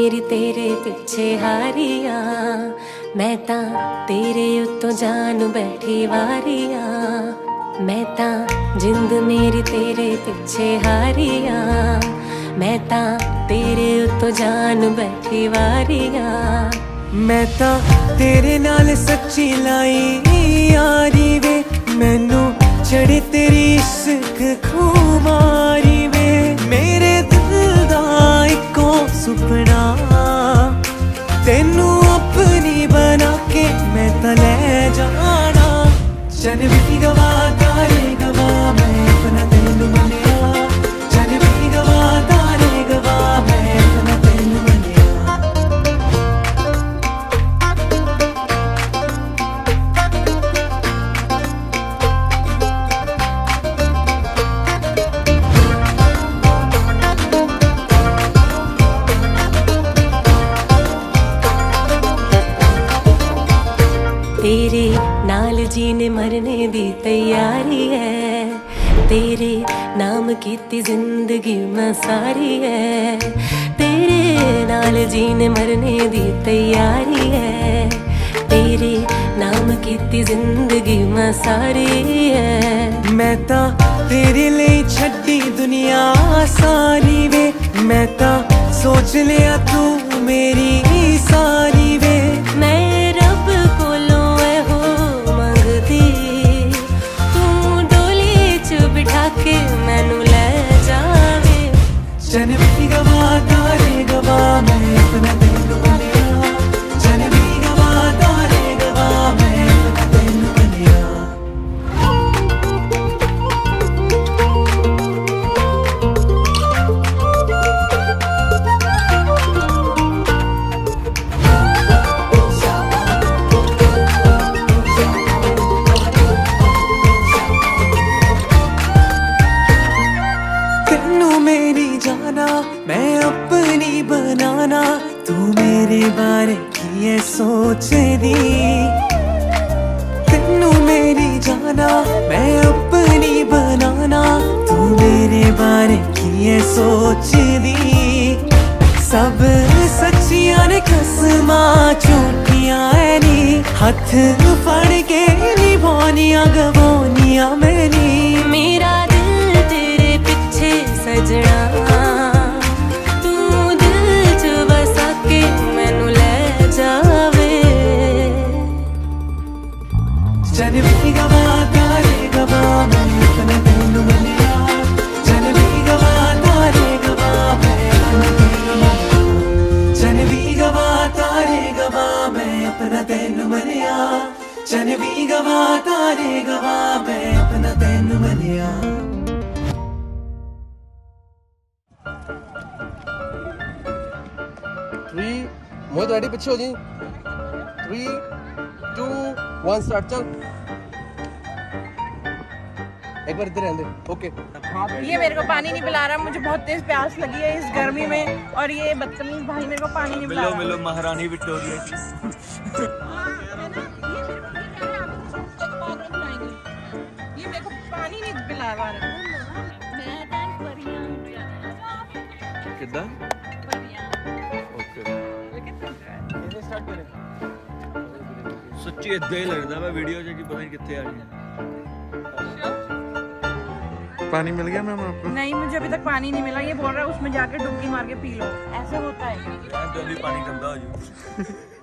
मेरी तेरे पिछे हारिया, मैं तां तेरे उत्तों जान बैठी वारिया। मैं तां जिंद मेरी तेरे पिछे हारिया, मैं तां तेरे उत्तों जान बैठी वारिया। मैं तां तेरे नाल सच्ची लाई यारी वे, मैनू चढ़े तेरी इश्क खुमारी वे। मेरे दिल दा इको सुपना तेनू अपनी बना के मैं तां ले जाना। चन भी गवा तारे गवा मैं अपना तेनू मनिया, चन भी गवा तारे गवा मैं अपना तेनू मनिया। तेरे नाल जीने मरने दी तैयारी है, तेरे नाम कीती जिंदगी मैं सारी है। तेरे नाल जीने मरने दी तैयारी है, तेरे नाम कीती जिंदगी मैं सारी है। मैं तां तेरे लिए छड्डी दुनिया सारी वे, मैं तां सोच लिया तू मेरी सारी वे। मैं रब कोलों हो मंगदी, तू डोली च बिठा के मैनू ले जावे। चन भी गवा तारे गवा मैं अपना तेनू मनिया, चन भी गवा तारे गवा मैं अपना तेनू मनिया। मेरी जाना मैं अपनी बनाना, तू मेरे बारे की है सोच दी। तेनू मेरी जाना मैं अपनी बनाना, तू मेरे बारे की है सोच दी। सब सच्चियां ने कसमां झूठियां है नी, हथ फड़ के निभानियां गवानियां मेरी। मेरा दिल तेरे पिछे सजना, तू दिल च बसा के मैनू ले जावे। चन भी गवा तारे गवा मैं अपना तेनू मनिया, चन भी गवा तारे गवा मैं अपना तेनू मनिया। चन भी गवा तारे गवा मैं अपना तेनू मनिया, चन भी गवा तारे गवा मैं अपना तेनू मनिया। मोहित रेडी, पीछे हो जी। 3, 2, 1 स्टार्ट। चल एक बार इधर रहने दे। ओके। ये मेरे को पानी नहीं पिला रहा, मुझे बहुत तेज प्यास लगी है इस गर्मी में, और ये बदतमीज भाई मेरे को पानी नहीं पिला रहा। मिलो महारानी विक्टोरिया की। ये मेरे को पानी नहीं पिला रहा। कितना सच्ची इदा ही लगता मैं वीडियो कि पता नहीं कितने आ गई। पानी मिल गया मैम आपको? नहीं, मुझे अभी तक पानी नहीं मिला। ये बोल रहा है उसमें जाके डुबकी मार के पी लो, ऐसे होता है। जल्दी पानी गंदा हो जाए।